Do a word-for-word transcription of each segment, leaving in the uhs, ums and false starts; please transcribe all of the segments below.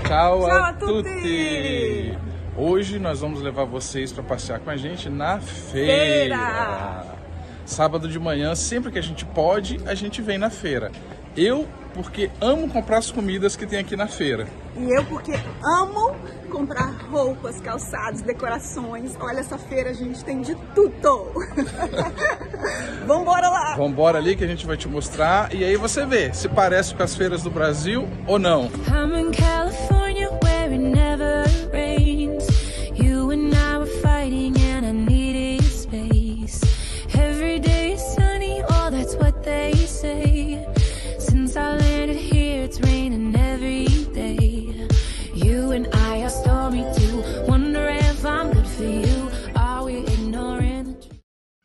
Ciao, Ciao a a tutti! tutti! Hoje nós vamos levar vocês para passear com a gente na feira. Feira! Sábado de manhã, sempre que a gente pode, a gente vem na feira. Eu, porque amo comprar as comidas que tem aqui na feira. E eu porque amo comprar roupas, calçados, decorações. Olha essa feira, a gente tem de tudo. Vambora lá! Vambora ali que a gente vai te mostrar e aí você vê se parece com as feiras do Brasil ou não. I'm in California where it never rains. You and I were fighting and I needed space. Every day is sunny, oh that's what they say. Since I landed here it's raining every day. You and I are stormy too. Wonder if I'm good for you. Are we ignoring the truth?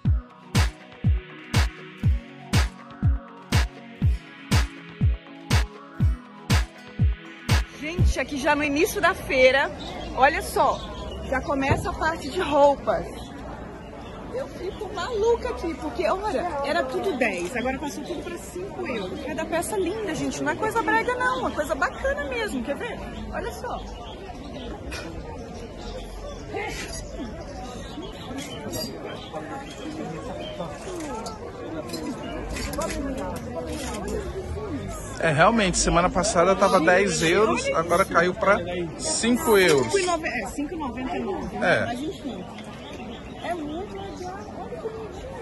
Gente, aqui já no início da feira, olha só, já começa a parte de roupas. Eu fico maluca aqui, porque, olha, era tudo dez, agora passou tudo para cinco euros. Cada peça linda, gente, não é coisa brega não, é uma coisa bacana mesmo, quer ver? Olha só. É, realmente, semana passada tava dez euros, agora caiu para cinco euros. É, cinco e noventa e nove, né? É. Mas enfim, é muito legal, olha que bonitinho.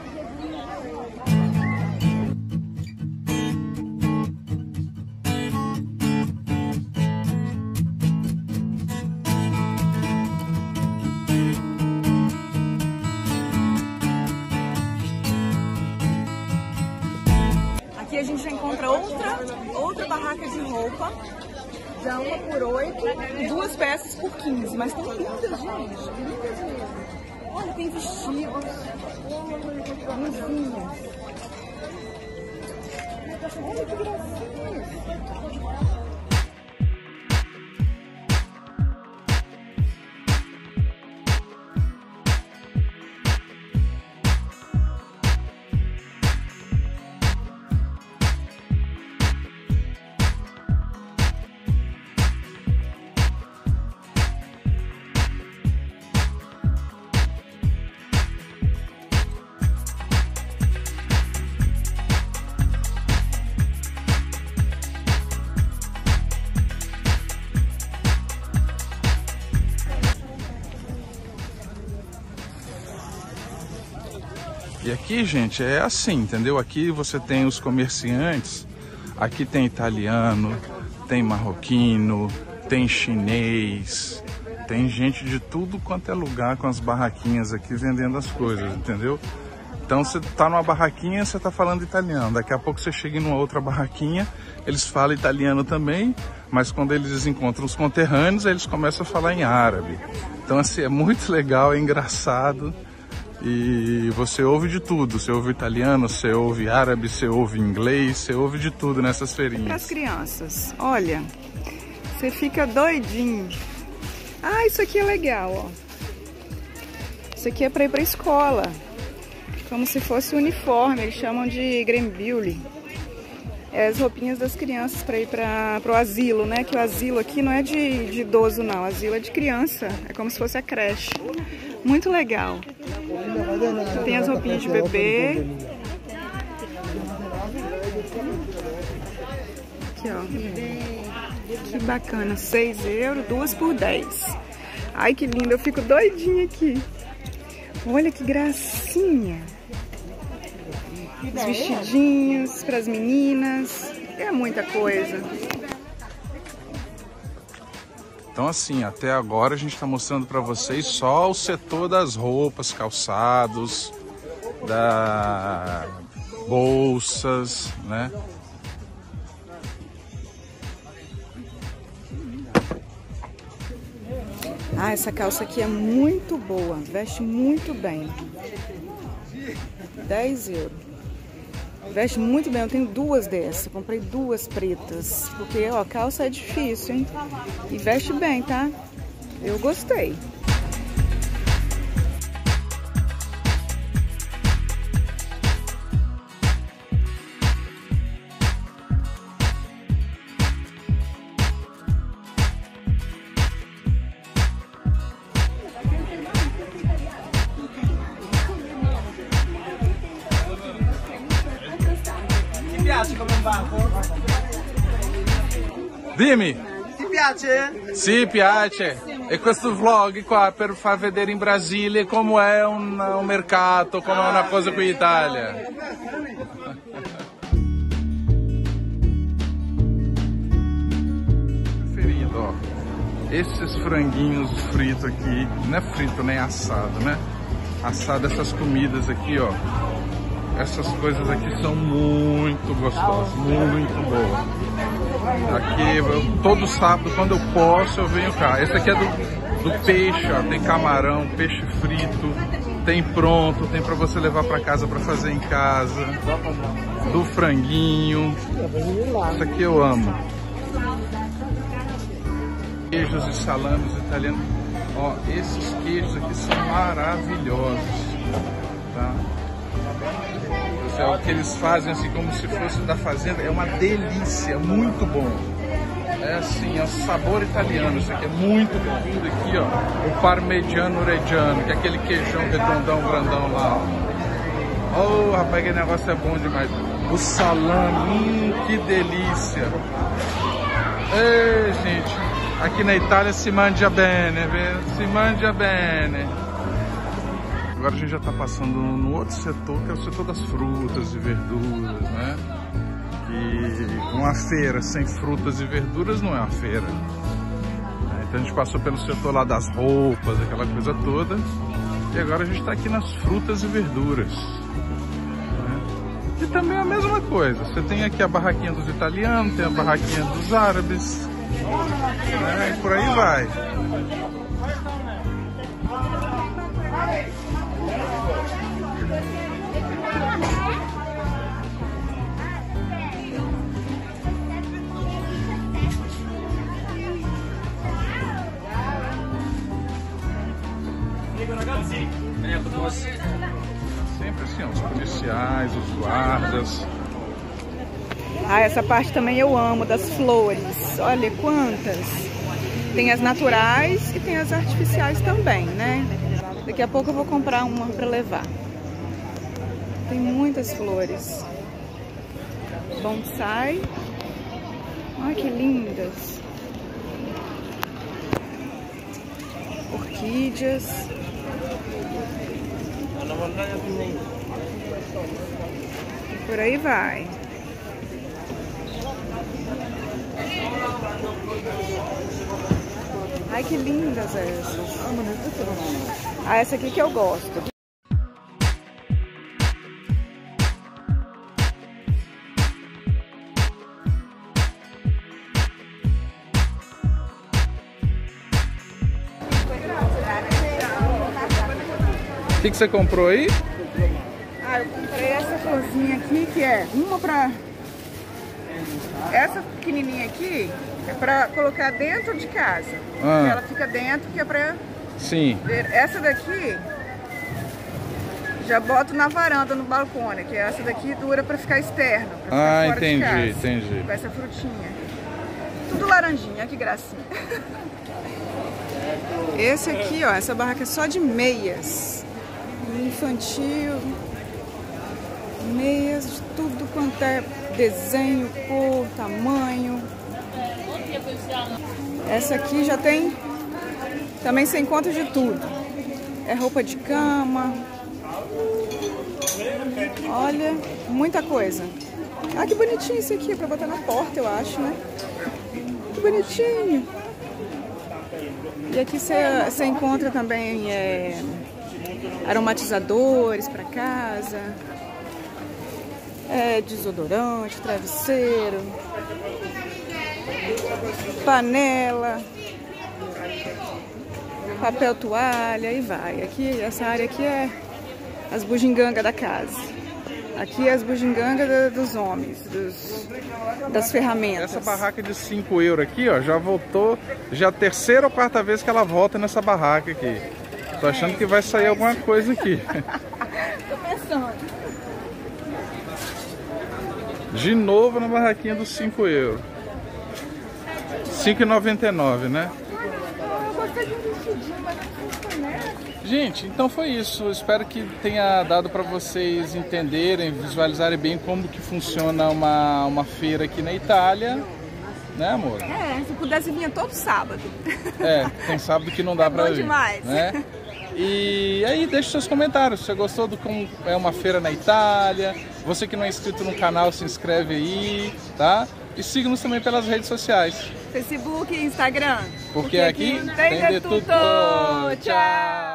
Aqui a gente já encontra outra, outra barraca de roupa, já uma por oito e duas peças por quinze, mas tem lindas, gente, lindas mesmo. Olha, tem vestidos, blusinhas. Olha que gracinha. E aqui, gente, é assim, entendeu? Aqui você tem os comerciantes, aqui tem italiano, tem marroquino, tem chinês, tem gente de tudo quanto é lugar com as barraquinhas aqui vendendo as coisas, entendeu? Então você tá numa barraquinha, você tá falando italiano, daqui a pouco você chega em uma outra barraquinha, eles falam italiano também, mas quando eles encontram os conterrâneos, eles começam a falar em árabe. Então assim, é muito legal, é engraçado. E você ouve de tudo, você ouve italiano, você ouve árabe, você ouve inglês, você ouve de tudo nessas feirinhas. Para as crianças, olha, você fica doidinho. Ah, isso aqui é legal, ó. Isso aqui é para ir para a escola, como se fosse uniforme, eles chamam de grembiule. É as roupinhas das crianças para ir para o asilo, né? Que o asilo aqui não é de, de idoso não, o asilo é de criança, é como se fosse a creche. Muito legal. Tem as roupinhas de bebê. Aqui, ó. Que bacana. seis euros, duas por dez. Ai, que lindo. Eu fico doidinha aqui. Olha que gracinha. Os vestidinhos para as meninas. É muita coisa. Então assim, até agora a gente está mostrando para vocês só o setor das roupas, calçados, da bolsas, né? Ah, essa calça aqui é muito boa, veste muito bem. dez euros. Veste muito bem, eu tenho duas dessas, comprei duas pretas, porque ó, calça é difícil, hein? E veste bem, tá? Eu gostei. piace come un banco? Dimmi! Ti piace? Sì, piace. E questo vlog qua per far vedere in Brasile come è un, un mercato, come è una cosa qui in Italia. Preferido, ó. Esses franguinhos fritos aqui, não é frito nem assado, né? Assado, essas comidas aqui, ó. Essas coisas aqui são muito gostosas, muito boas. Aqui, eu, todo sábado, quando eu posso, eu venho cá. Esse aqui é do, do peixe, ó. Tem camarão, peixe frito, tem pronto, tem pra você levar pra casa pra fazer em casa. Do franguinho. Isso aqui eu amo. Queijos e salames italianos. Ó, esses queijos aqui são maravilhosos, tá? É o que eles fazem assim como se fosse da fazenda, é uma delícia, muito bom. É assim, é o sabor italiano, isso aqui é muito bom. Tudo aqui, ó, o parmigiano reggiano, que é aquele queijão redondão, grandão lá. Oh, rapaz, aquele negócio é bom demais. O salame, hum, que delícia. Ei, gente, aqui na Itália se mangia bene, viu? Se mangia bene. Agora a gente já está passando no outro setor, que é o setor das frutas e verduras, né? E uma feira sem frutas e verduras não é uma feira. Então a gente passou pelo setor lá das roupas, aquela coisa toda. E agora a gente está aqui nas frutas e verduras. Né? E também é a mesma coisa. Você tem aqui a barraquinha dos italianos, tem a barraquinha dos árabes. Né? E por aí vai. Sempre assim, ó, os policiais, os guardas. Ah, essa parte também eu amo, das flores. Olha quantas. Tem as naturais e tem as artificiais também, né? Daqui a pouco eu vou comprar uma para levar. Tem muitas flores. Bonsai. Olha que lindas. Orquídeas. E por aí vai. Ai, que lindas essas. Ah, essa aqui que eu gosto. O que, que você comprou aí? Ah, eu comprei essa florzinha aqui, que é uma pra... Essa pequenininha aqui é pra colocar dentro de casa. Ah. Ela fica dentro, que é pra... Sim. Ver. Essa daqui já boto na varanda, no balcone, que essa daqui dura pra ficar externo. Pra ficar ah, fora entendi, de casa, entendi. com essa frutinha. Tudo laranjinha, que gracinha. Esse aqui, ó, essa barraca é só de meias. Infantil. Meias de tudo quanto é desenho, cor, tamanho. Essa aqui já tem... Também você encontra de tudo. É roupa de cama. Olha, muita coisa. Ah, que bonitinho esse aqui, é pra botar na porta, eu acho, né? Que bonitinho. E aqui você, você encontra também é, aromatizadores para casa, é, desodorante, travesseiro, panela, papel toalha e vai. Aqui, essa área aqui é as bugigangas da casa. Aqui é as bugigangas dos homens, dos, das ferramentas. Essa barraca de cinco euros aqui, ó, já voltou, já é a terceira ou quarta vez que ela volta nessa barraca aqui. Tô achando que vai sair alguma coisa aqui. Tô pensando. De novo na barraquinha dos cinco euros. cinco e noventa e nove, né? Eu gostei de um vestidinho, mas não foi, né? Gente, então foi isso. Espero que tenha dado para vocês entenderem, visualizarem bem como que funciona uma, uma feira aqui na Itália. Né, amor? É, se pudesse vir todo sábado. É, tem sábado que não dá é pra bom vir. demais. Né? E aí, deixe seus comentários. Você gostou do como é uma feira na Itália? Você que não é inscrito no canal, se inscreve aí, tá? E siga-nos também pelas redes sociais. Facebook e Instagram. Porque, Porque aqui, aqui tem, tem de tudo. tudo. Tchau!